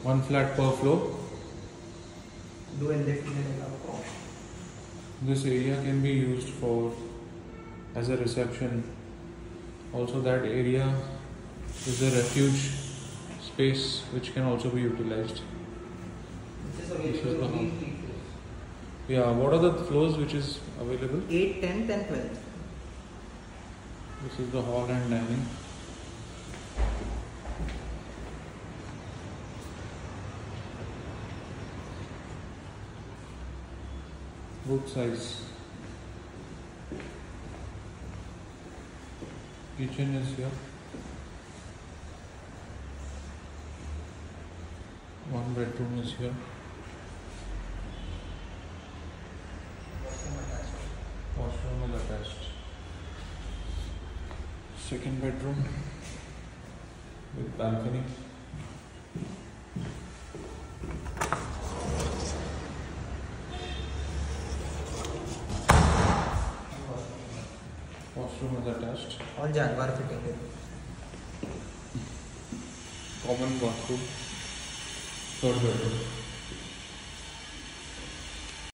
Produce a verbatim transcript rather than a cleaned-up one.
one flat per floor. This area can be used for as a reception. Also, that area is a refuge space which can also be utilized. This is available. Yeah, what are the floors which is available? eight, tenth and twelfth. This is the hall and dining. Good size. Kitchen is here. One bedroom is here. Washroom is attached. Second bedroom with balcony. Washroom is attached. All Jaguar fitting. Common bathroom. Third bedroom.